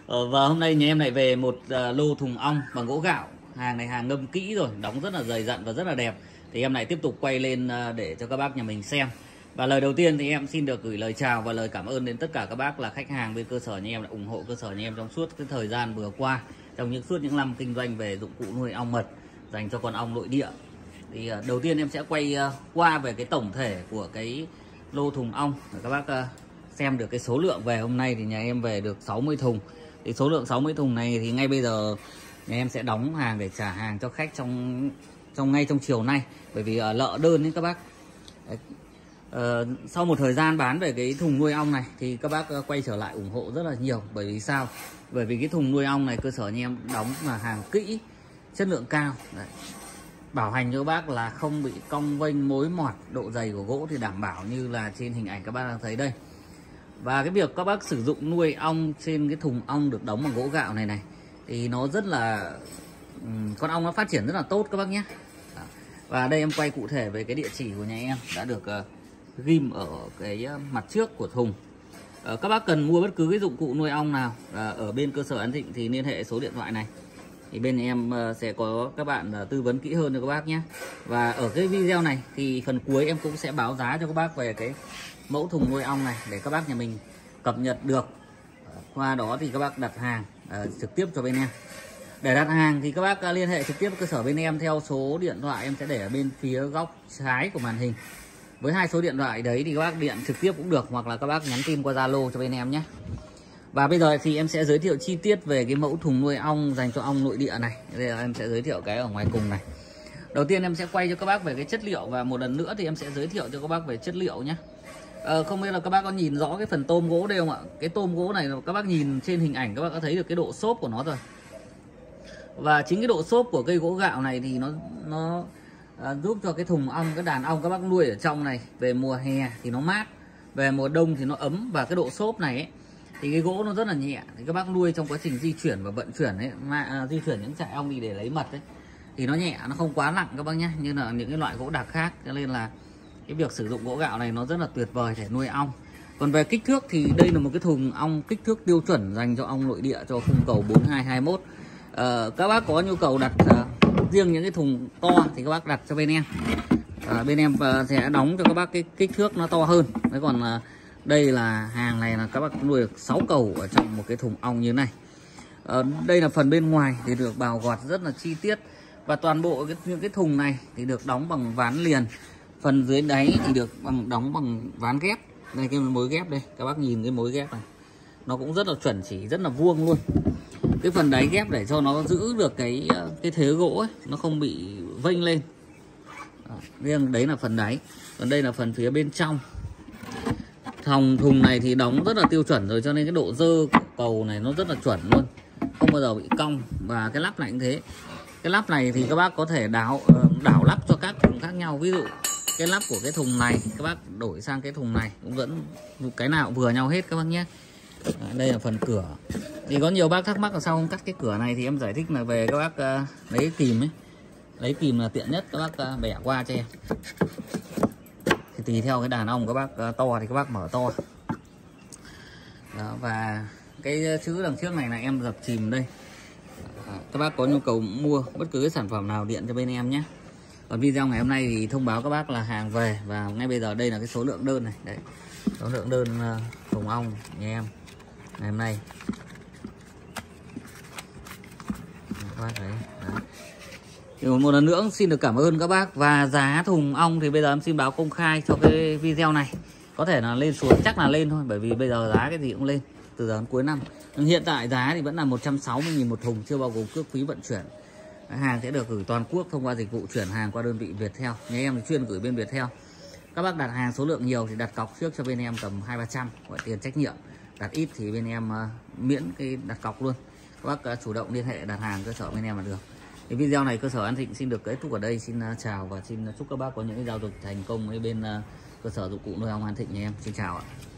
Và hôm nay nhà em lại về một lô thùng ong bằng gỗ gạo. Hàng này hàng ngâm kỹ rồi, đóng rất là dày dặn và rất là đẹp. Thì em lại tiếp tục quay lên để cho các bác nhà mình xem. Và lời đầu tiên thì em xin được gửi lời chào và lời cảm ơn đến tất cả các bác là khách hàng bên cơ sở nhà em đã ủng hộ cơ sở nhà em trong suốt cái thời gian vừa qua, trong suốt những năm kinh doanh về dụng cụ nuôi ong mật dành cho con ong nội địa. Thì đầu tiên em sẽ quay qua về cái tổng thể của cái lô thùng ong để các bác xem được cái số lượng về. Hôm nay thì nhà em về được 60 thùng. Thì số lượng 60 thùng này thì ngay bây giờ nhà em sẽ đóng hàng để trả hàng cho khách ngay trong chiều nay, bởi vì lợ đơn đấy các bác. Sau một thời gian bán về cái thùng nuôi ong này thì các bác quay trở lại ủng hộ rất là nhiều. Bởi vì sao? Bởi vì cái thùng nuôi ong này cơ sở nhà em đóng là hàng kỹ, chất lượng cao. Đấy, bảo hành cho các bác là không bị cong vênh mối mọt. Độ dày của gỗ thì đảm bảo như là trên hình ảnh các bác đang thấy đây. Và cái việc các bác sử dụng nuôi ong trên cái thùng ong được đóng bằng gỗ gạo này thì nó rất là con ong nó phát triển rất là tốt các bác nhé. Và đây em quay cụ thể về cái địa chỉ của nhà em đã được ghim ở cái mặt trước của thùng. Các bác cần mua bất cứ cái dụng cụ nuôi ong nào ở bên cơ sở An Thịnh thì liên hệ số điện thoại này, thì bên em sẽ có các bạn tư vấn kỹ hơn cho các bác nhé. Và ở cái video này thì phần cuối em cũng sẽ báo giá cho các bác về cái mẫu thùng nuôi ong này để các bác nhà mình cập nhật được. Qua đó thì các bác đặt hàng trực tiếp cho bên em. Để đặt hàng thì các bác liên hệ trực tiếp với cơ sở bên em theo số điện thoại em sẽ để ở bên phía góc trái của màn hình. Với hai số điện thoại đấy thì các bác điện trực tiếp cũng được, hoặc là các bác nhắn tin qua Zalo cho bên em nhé. Và bây giờ thì em sẽ giới thiệu chi tiết về cái mẫu thùng nuôi ong dành cho ong nội địa này. Đây là em sẽ giới thiệu cái ở ngoài cùng này. Đầu tiên em sẽ quay cho các bác về cái chất liệu, và một lần nữa thì em sẽ giới thiệu cho các bác về chất liệu nhé. Không biết là các bác có nhìn rõ cái phần tôm gỗ đây không ạ? Cái tôm gỗ này các bác nhìn trên hình ảnh các bác có thấy được cái độ xốp của nó rồi. Và chính cái độ xốp của cây gỗ gạo này thì nó giúp cho cái thùng ong, cái đàn ong các bác nuôi ở trong này về mùa hè thì nó mát, về mùa đông thì nó ấm. Và cái độ xốp này ấy, thì cái gỗ nó rất là nhẹ, thì các bác nuôi trong quá trình di chuyển và vận chuyển ấy, di chuyển những trại ong đi để lấy mật ấy, thì nó nhẹ, nó không quá nặng các bác nhé, như là những cái loại gỗ đặc khác. Cho nên là cái việc sử dụng gỗ gạo này nó rất là tuyệt vời để nuôi ong. Còn về kích thước thì đây là một cái thùng ong kích thước tiêu chuẩn dành cho ong nội địa cho khung cầu 4221. Các bác có nhu cầu đặt riêng những cái thùng to thì các bác đặt cho bên em. Bên em sẽ đóng cho các bác cái kích thước nó to hơn. Đấy, còn đây là hàng này là các bác nuôi được 6 cầu ở trong một cái thùng ong như thế này. Đây là phần bên ngoài thì được bào gọt rất là chi tiết, và toàn bộ những cái thùng này thì được đóng bằng ván liền. Phần dưới đáy thì được đóng bằng ván ghép. Đây, cái mối ghép đây, các bác nhìn cái mối ghép này, nó cũng rất là chuẩn chỉ, rất là vuông luôn. Cái phần đáy ghép để cho nó giữ được cái thế gỗ ấy, nó không bị vênh lên. Riêng đấy là phần đáy. Còn đây là phần phía bên trong. Thùng này thì đóng rất là tiêu chuẩn rồi, cho nên cái độ dơ của cầu này nó rất là chuẩn luôn, không bao giờ bị cong. Và cái lắp này cũng thế. Cái lắp này thì các bác có thể đảo lắp cho các thùng khác nhau. Ví dụ cái lắp của cái thùng này các bác đổi sang cái thùng này cũng vẫn cái nào cũng vừa nhau hết các bác nhé. Đây là phần cửa. Thì có nhiều bác thắc mắc là sao không cắt cái cửa này, thì em giải thích là về các bác lấy kìm ấy, lấy kìm là tiện nhất, các bác bẻ qua cho em. Thì tùy theo cái đàn ong các bác to thì các bác mở to. Đó, và cái chữ đằng trước này là em dập chìm đây. Các bác có nhu cầu mua bất cứ cái sản phẩm nào điện cho bên em nhé. Còn video ngày hôm nay thì thông báo các bác là hàng về, và ngay bây giờ đây là cái số lượng đơn này. Đấy, số lượng đơn thùng ong nhà em ngày hôm nay. Các bác thấy. Thì một lần nữa xin được cảm ơn các bác. Và giá thùng ong thì bây giờ em xin báo công khai cho cái video này. Có thể là lên xuống, chắc là lên thôi, bởi vì bây giờ giá cái gì cũng lên từ giờ đến cuối năm. Nhưng hiện tại giá thì vẫn là 160.000 một thùng, chưa bao gồm cước phí vận chuyển. Hàng sẽ được gửi toàn quốc thông qua dịch vụ chuyển hàng qua đơn vị Viettel. Nhà em thì chuyên gửi bên Viettel. Các bác đặt hàng số lượng nhiều thì đặt cọc trước cho bên em tầm 200-300 gọi tiền trách nhiệm. Đặt ít thì bên em miễn cái đặt cọc luôn. Các bác chủ động liên hệ đặt hàng cơ sở bên em là được. Thì video này cơ sở An Thịnh xin được kết thúc ở đây. Xin chào và xin chúc các bác có những giao dịch thành công với bên cơ sở dụng cụ nuôi ong An Thịnh nhà em. Xin chào ạ.